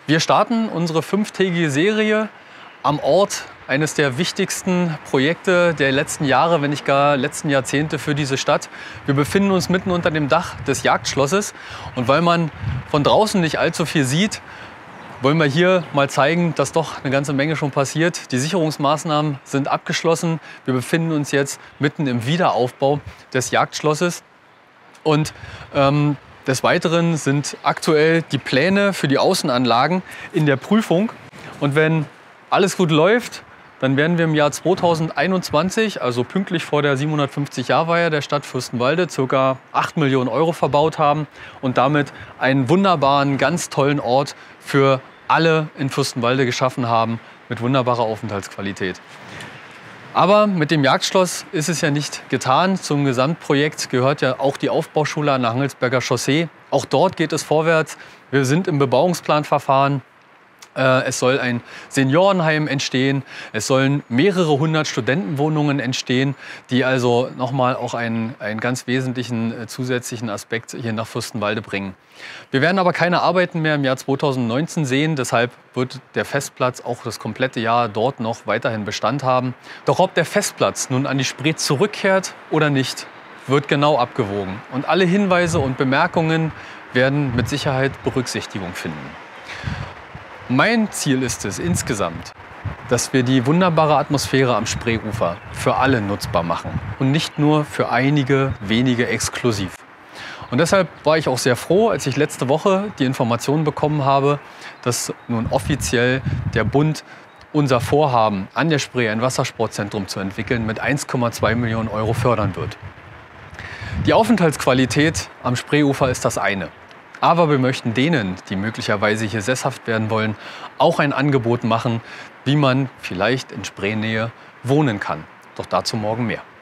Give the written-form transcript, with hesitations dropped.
Wir starten unsere 5-tägige Serie am Ort eines der wichtigsten Projekte der letzten Jahre, wenn nicht gar letzten Jahrzehnte für diese Stadt. Wir befinden uns mitten unter dem Dach des Jagdschlosses und weil man von draußen nicht allzu viel sieht, wollen wir hier mal zeigen, dass doch eine ganze Menge schon passiert. Die Sicherungsmaßnahmen sind abgeschlossen. Wir befinden uns jetzt mitten im Wiederaufbau des Jagdschlosses und des Weiteren sind aktuell die Pläne für die Außenanlagen in der Prüfung. Und wenn alles gut läuft, dann werden wir im Jahr 2021, also pünktlich vor der 750-Jahr-Weihe der Stadt Fürstenwalde, ca. 8 Millionen Euro verbaut haben und damit einen wunderbaren, ganz tollen Ort für alle in Fürstenwalde geschaffen haben, mit wunderbarer Aufenthaltsqualität. Aber mit dem Jagdschloss ist es ja nicht getan. Zum Gesamtprojekt gehört ja auch die Aufbauschule an der Hangelsberger Chaussee. Auch dort geht es vorwärts. Wir sind im Bebauungsplanverfahren. Es soll ein Seniorenheim entstehen. Es sollen mehrere hundert Studentenwohnungen entstehen, die also nochmal auch einen ganz wesentlichen zusätzlichen Aspekt hier nach Fürstenwalde bringen. Wir werden aber keine Arbeiten mehr im Jahr 2019 sehen. Deshalb wird der Festplatz auch das komplette Jahr dort noch weiterhin Bestand haben. Doch ob der Festplatz nun an die Spree zurückkehrt oder nicht, wird genau abgewogen. Und alle Hinweise und Bemerkungen werden mit Sicherheit Berücksichtigung finden. Mein Ziel ist es insgesamt, dass wir die wunderbare Atmosphäre am Spreeufer für alle nutzbar machen und nicht nur für einige wenige exklusiv. Und deshalb war ich auch sehr froh, als ich letzte Woche die Information bekommen habe, dass nun offiziell der Bund unser Vorhaben, an der Spree ein Wassersportzentrum zu entwickeln, mit 1,2 Millionen Euro fördern wird. Die Aufenthaltsqualität am Spreeufer ist das eine. Aber wir möchten denen, die möglicherweise hier sesshaft werden wollen, auch ein Angebot machen, wie man vielleicht in Spreenähe wohnen kann. Doch dazu morgen mehr.